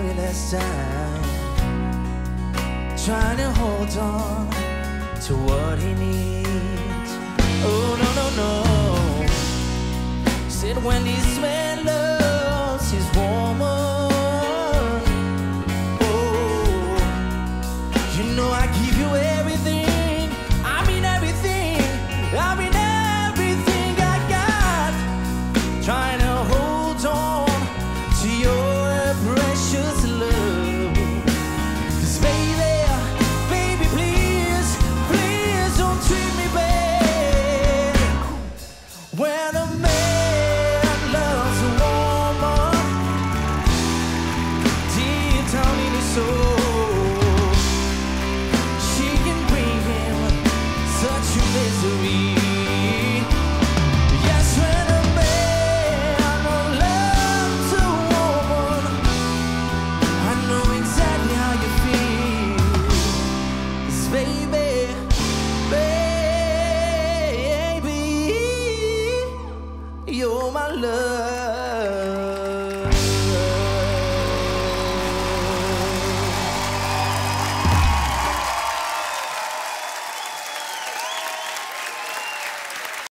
way less time, trying to hold on to what he needs. Oh no, no, no. Said when these men